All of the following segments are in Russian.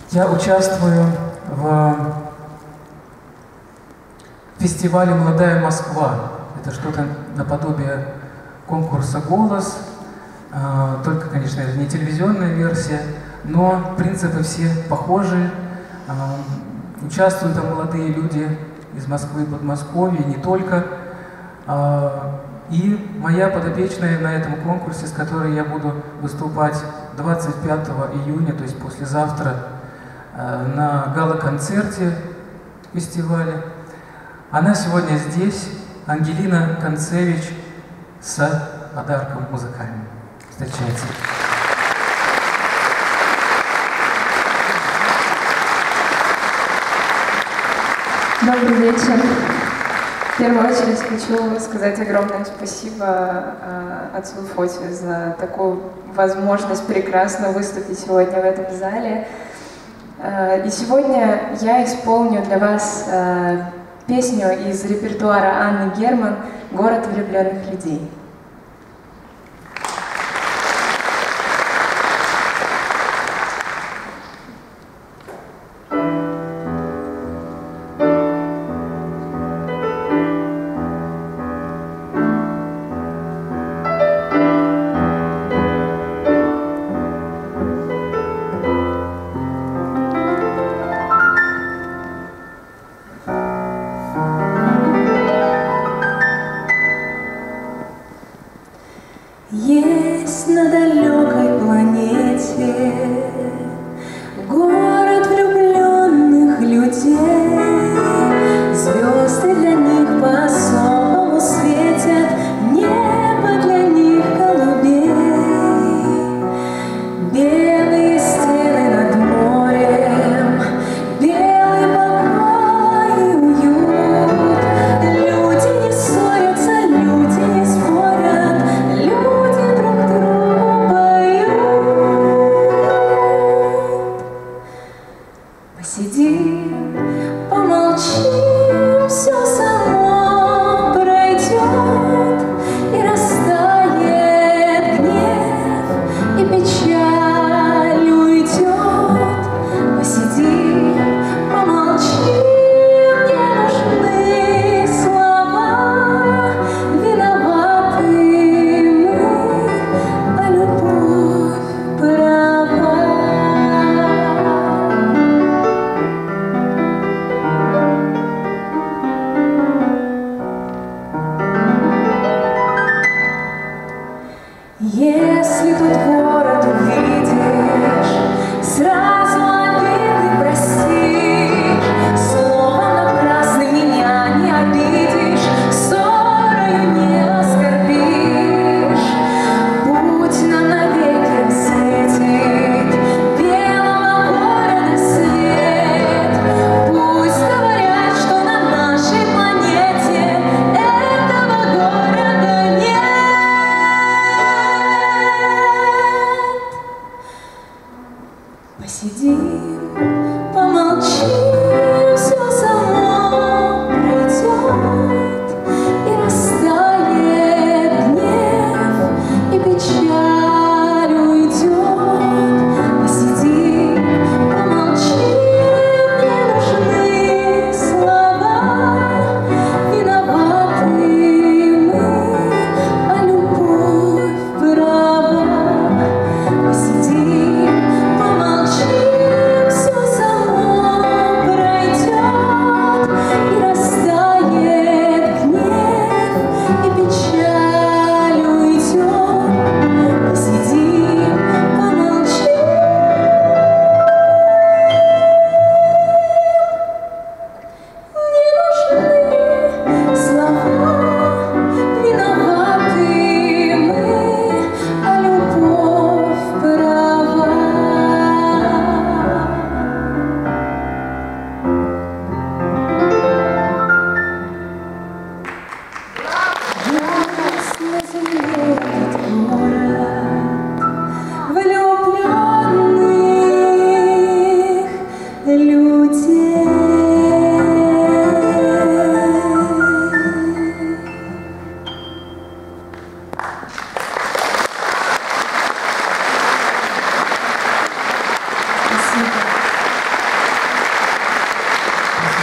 Я участвую в фестивале «Молодая Москва». Это что-то наподобие конкурса «Голос», только, конечно, это не телевизионная версия, но принципы все похожи. Участвуют там молодые люди из Москвы, Подмосковья, не только. И моя подопечная на этом конкурсе, с которой я буду выступать 25 июня, то есть послезавтра, на гала-концерте фестиваля. Она сегодня здесь, Ангелина Концевич, с подарком музыкальным. Встречайте. Добрый вечер. В первую очередь хочу сказать огромное спасибо отцу Фоте за такую возможность прекрасно выступить сегодня в этом зале. И сегодня я исполню для вас песню из репертуара Анны Герман «Город влюбленных людей». Есть на далекой планете город влюбленных людей. Звезды для них по-особому светят, небо для них голубей. Белые стены над морем, белый покой и уют. Люди не ссорятся, люди не спорят, люди друг другу поют. Посидим, помолчим, все само пройдет, и растает гнев, и печаль уйдет. Посидим, помолчим, не нужны слова, виноваты мы, а любовь права. Если тут город увидишь, сразу обиды простишь. Словом напрасно меня не обидишь, ссорою не оскорбишь. Путь нам навеки светит, белого города свет. Пусть говорят, что на нашей планете этого города нет. Посидим, помолчим, все само пройдет, и растает гнев, и печаль уйдет. Посидим, помолчим, не нужны слова, виноваты мы, а любовь права. Посидим, помолчим, все само пройдет,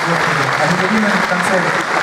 Господи. А Екатерина в конце